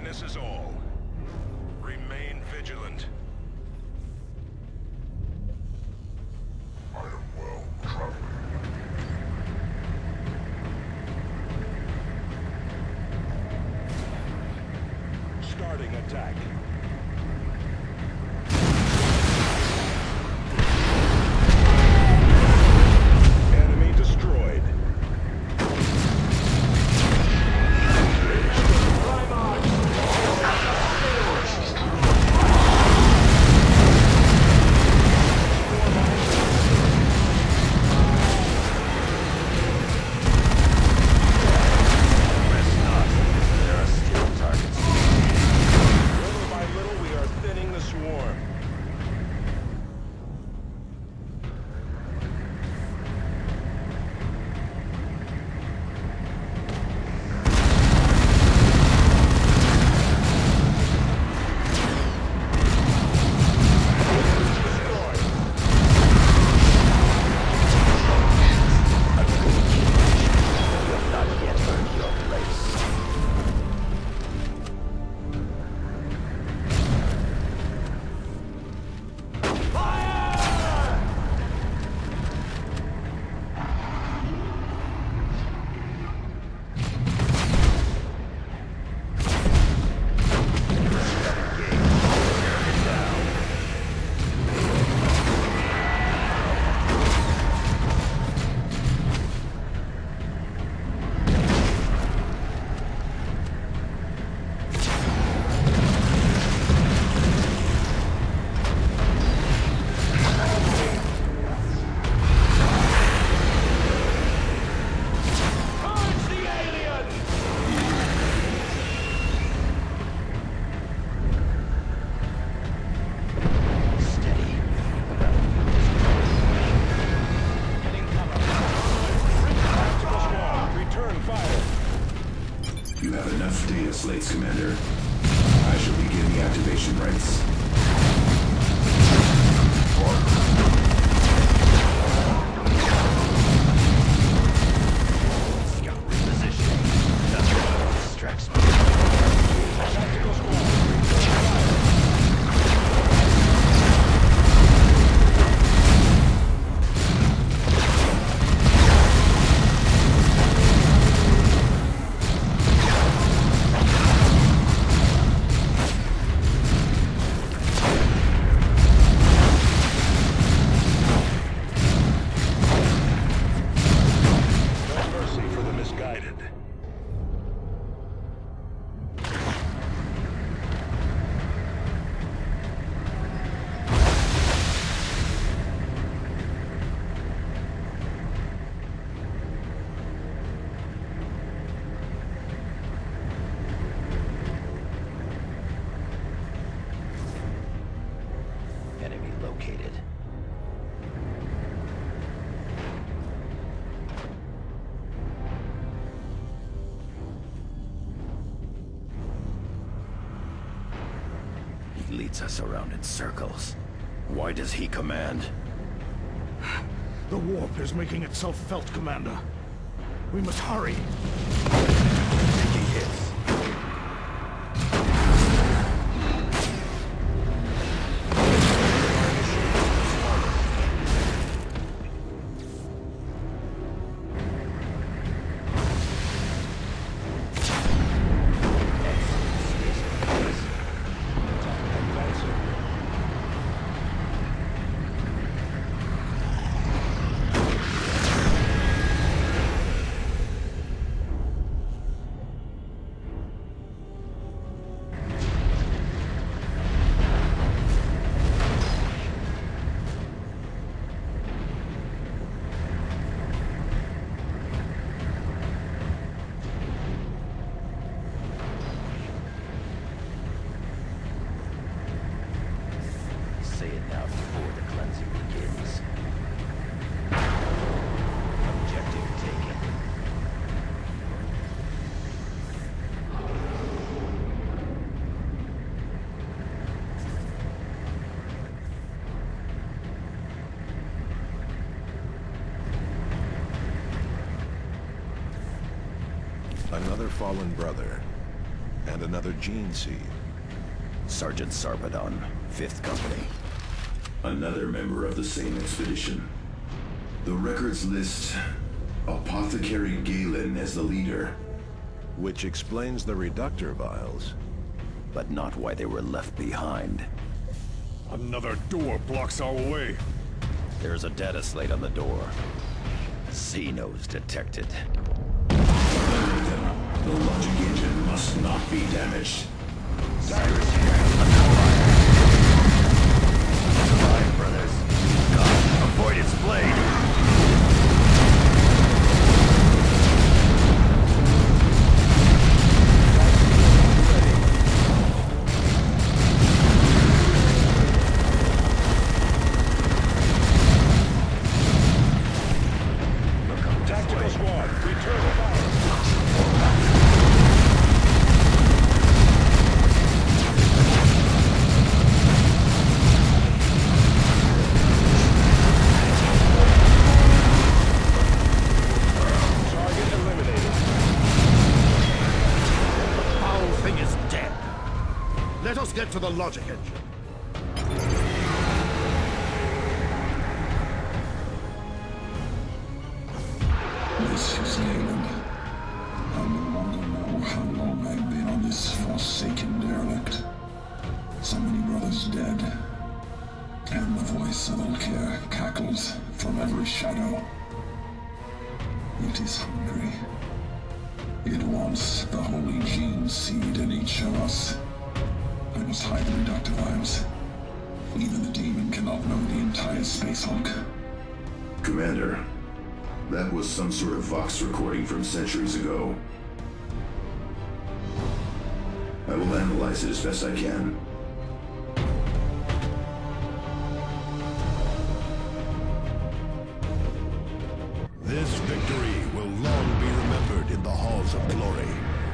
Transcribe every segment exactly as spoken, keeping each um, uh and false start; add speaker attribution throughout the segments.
Speaker 1: witnesses all. Remain vigilant.
Speaker 2: I am well traveling.
Speaker 1: Starting attack. Enemy destroyed.
Speaker 2: You have enough data slates, Commander. I shall begin the activation rites.
Speaker 3: Scout repositioning. Nothing distracts me. Tactical squad. Enemy located. He leads us around in circles. Why does he command?
Speaker 4: The warp is making itself felt, Commander. We must hurry.
Speaker 3: Taking hits. Say it now before the cleansing begins. Objective taken.
Speaker 2: Another fallen brother.
Speaker 1: And another gene seed.
Speaker 3: Sergeant Sarpedon, Fifth Company.
Speaker 2: Another member of the same expedition. The records list Apothecary Galen as the leader.
Speaker 1: Which explains the reductor vials.
Speaker 3: But not why they were left behind.
Speaker 4: Another door blocks our way.
Speaker 3: There's a data slate on the door. Xenos detected.
Speaker 2: The logic engine must not be damaged.
Speaker 3: Cyrus here. Survive, brothers. God, avoid its blade.
Speaker 1: Tactical squad, return fire. Target eliminated.
Speaker 4: The foul thing is dead. Let us get to the logic engine.
Speaker 5: This is Galen. I no longer know how long I've been on this forsaken derelict. So many brothers dead. And the voice of Ulkir cackles from every shadow. It is hungry. It wants the holy gene seed in each of us. I must hide the reductive vials. Even the demon cannot know the entire space hulk.
Speaker 2: Commander, that was some sort of Vox recording from centuries ago. I will analyze it as best I can.
Speaker 1: This victory will long be remembered in the halls of glory.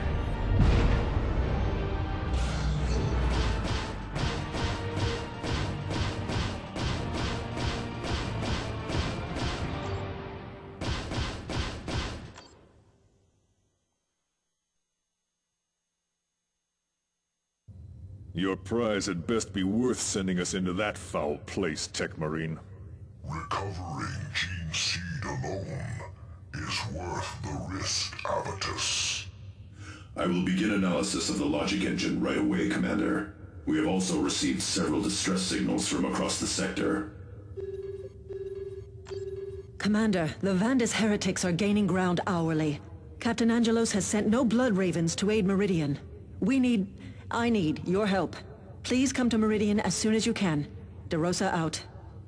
Speaker 6: Your prize had best be worth sending us into that foul place, Tech Marine.
Speaker 7: Recovering gene seed alone is worth the risk, Avitus.
Speaker 2: I will begin analysis of the logic engine right away, Commander. We have also received several distress signals from across the sector.
Speaker 8: Commander, the Vandus heretics are gaining ground hourly. Captain Angelos has sent no Blood Ravens to aid Meridian. We need... I need your help. Please come to Meridian as soon as you can. DeRosa out.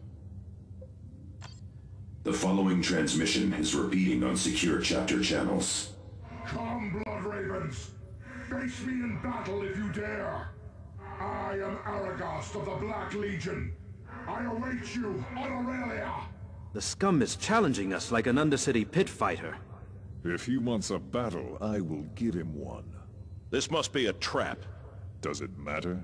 Speaker 2: The following transmission is repeating on secure chapter channels.
Speaker 7: Come, Blood Ravens! Face me in battle if you dare! I am Aragast of the Black Legion. I await you on Aurelia!
Speaker 9: The scum is challenging us like an Undercity pit fighter.
Speaker 6: If he wants a battle, I will give him one.
Speaker 1: This must be a trap.
Speaker 6: Does it matter?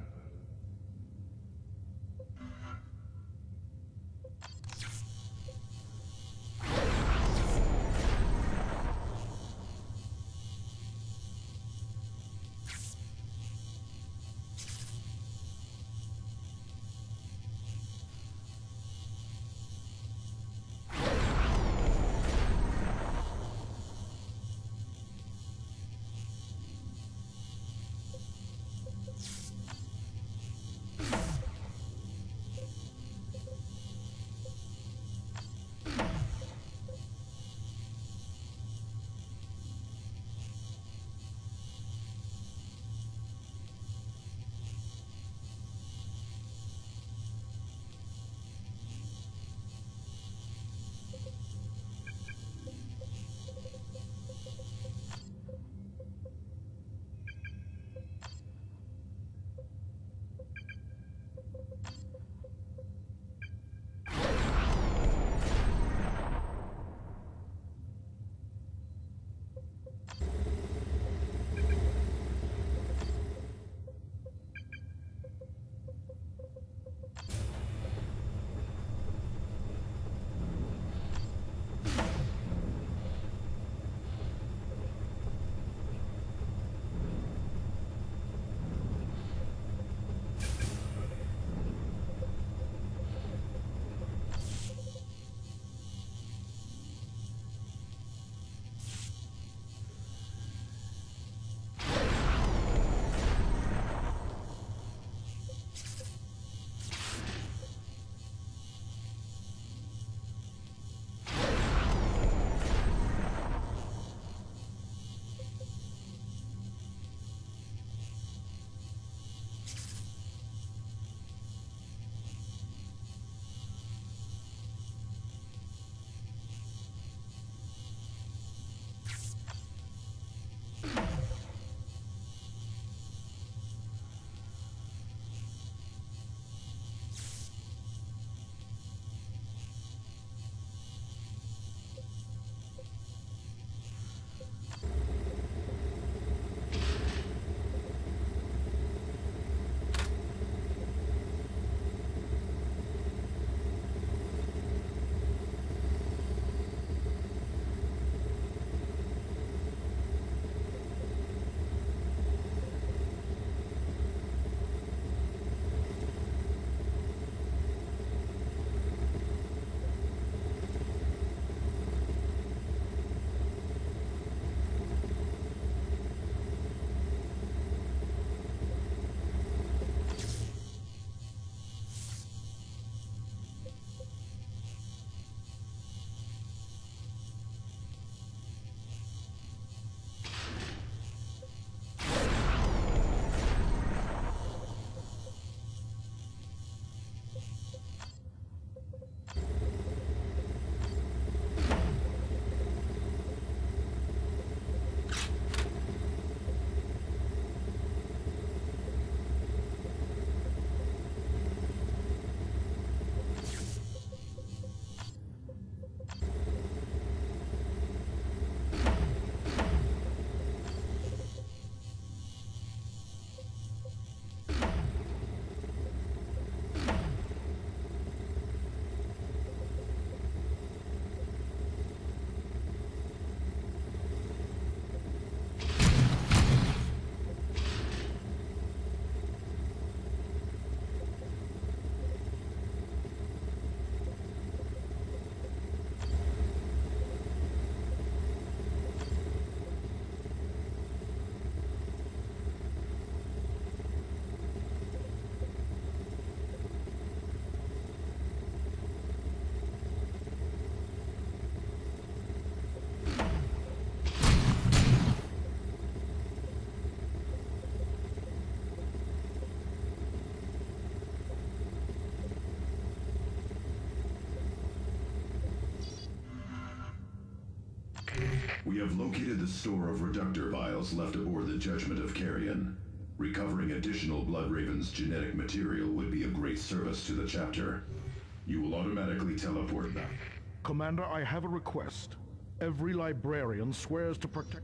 Speaker 2: We have located the store of reductor vials left aboard the Judgment of Carrion. Recovering additional Bloodraven's genetic material would be a great service to the chapter. You will automatically teleport back.
Speaker 4: Commander, I have a request. Every librarian swears to protect...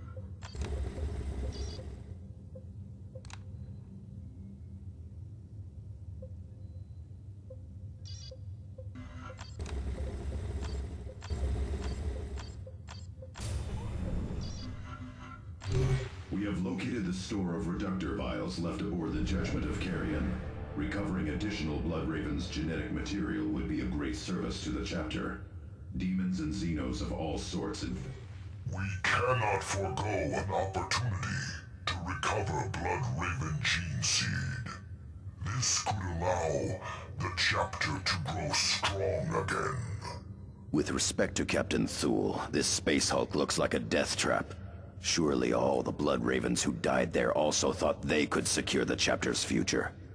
Speaker 2: We have located the store of reductor vials left aboard the Judgment of Carrion. Recovering additional Bloodraven's genetic material would be a great service to the chapter. Demons and Xenos of all sorts and...
Speaker 7: We cannot forego an opportunity to recover Bloodraven gene seed. This could allow the chapter to grow strong again.
Speaker 3: With respect to Captain Thule, this Space Hulk looks like a death trap. Surely all the Bloodravens who died there also thought they could secure the chapter's future.